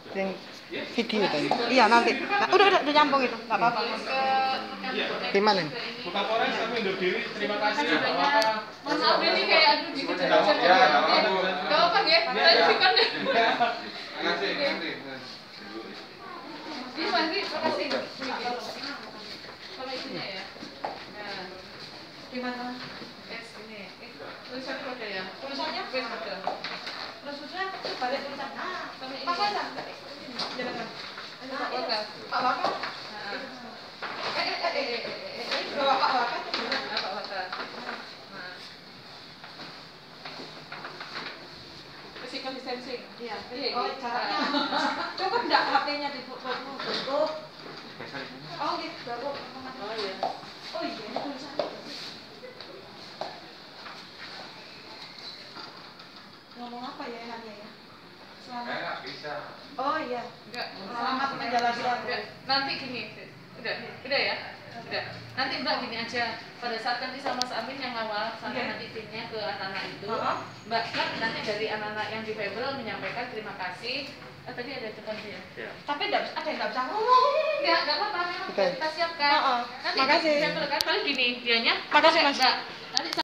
Yang video tadi. Iya nanti. Nah, udah nyambung itu, nggak apa-apa. Gimana nih? Buka Polres kami undur diri. Terima kasih. Maaf ini kayak aduh dikejar-kejar. Gak apa ya? Saya sikat deh. Nanti. Ini Mas, makasih. Kalau itunya ya. Nah, Gimana? ini. Tulisan kode ya. Tulisannya wes kode. Terusnya balik tulisan. Sama ini. Pak Waka. Jangan. Pak Waka. Pak Waka. Bawa Pak Waka tuh gimana? Pak Waka. Nah. Physical distancing. Iya. Iya, Oh, gitu. caranya. Coba enggak HP-nya ditutup. Oh, gitu. Baru. Oh iya. Oh iya, ini tulisannya. Ngomong apa ya Hanya ya? Selamat. Enggak bisa. Oh iya. Enggak. Selamat menjalani Enggak. Nanti gini. Udah ya? Udah. Nanti Mbak gini aja. Pada saat nanti sama Mas Amin yang awal sampai nanti timnya ke anak-anak itu, Mbak kan nanti dari anak-anak yang di Februari menyampaikan terima kasih. Tadi ada tekan dia. Tapi ada yang nggak bisa ngomong. Enggak apa-apa, memang kita siapkan. Nanti Makasih. Februari kan paling gini dianya. Makasih Mas. Mbak. Nanti